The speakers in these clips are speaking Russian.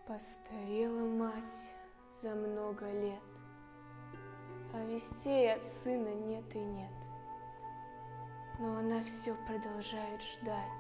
Постарела мать за много лет, а вестей от сына нет и нет. Но она все продолжает ждать,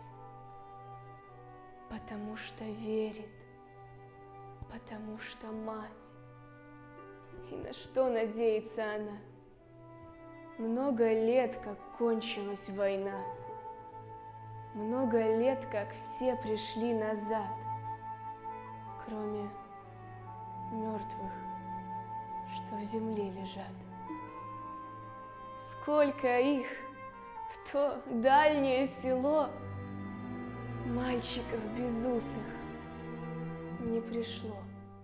потому что верит, потому что мать. И на что надеется она? Много лет, как кончилась война, много лет, как все пришли назад, кроме мертвых, что в земле лежат. Сколько их в то дальнее село, мальчиков безусых, не пришло.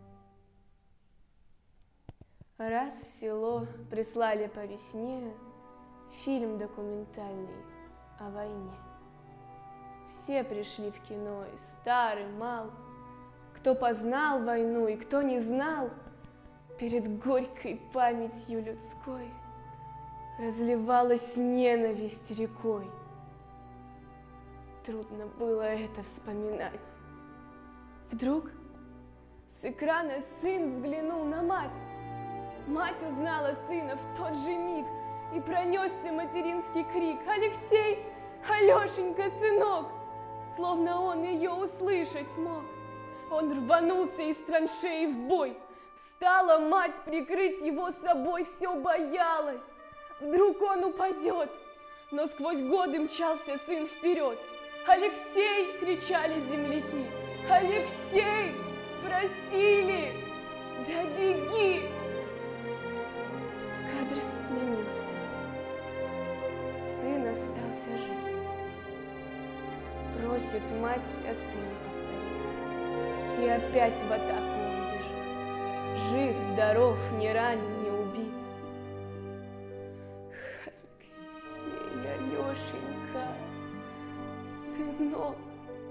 Раз в село прислали по весне фильм документальный о войне. Все пришли в кино, и стар, и мал, кто познал войну и кто не знал, перед горькой памятью людской разливалась ненависть рекой. Трудно было это вспоминать. Вдруг с экрана сын взглянул на мать. Мать узнала сына в тот же миг, и пронесся материнский крик: «Алексей! Алешенька, сынок!» Словно он ее услышать мог. Он рванулся из траншеи в бой. Встала мать прикрыть его собой, все боялась. Вдруг он упадет, но сквозь годы мчался сын вперед. «Алексей!» — кричали земляки. «Алексей!» — просили. «Да беги!» Кадр сменился. Сын остался жить. Просит мать о сыне повторить. И опять в атаку он бежит. Жив, здоров, не ранен, не убит. Алексей, Алешенька, сынок.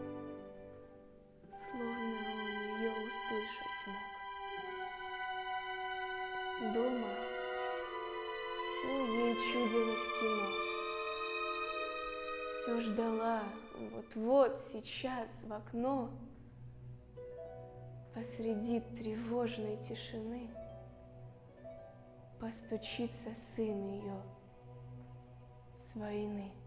Словно он ее услышать мог. Дома все ей чудилось кино. Все ждала, вот-вот сейчас в окно посреди тревожной тишины постучится сын ее с войны.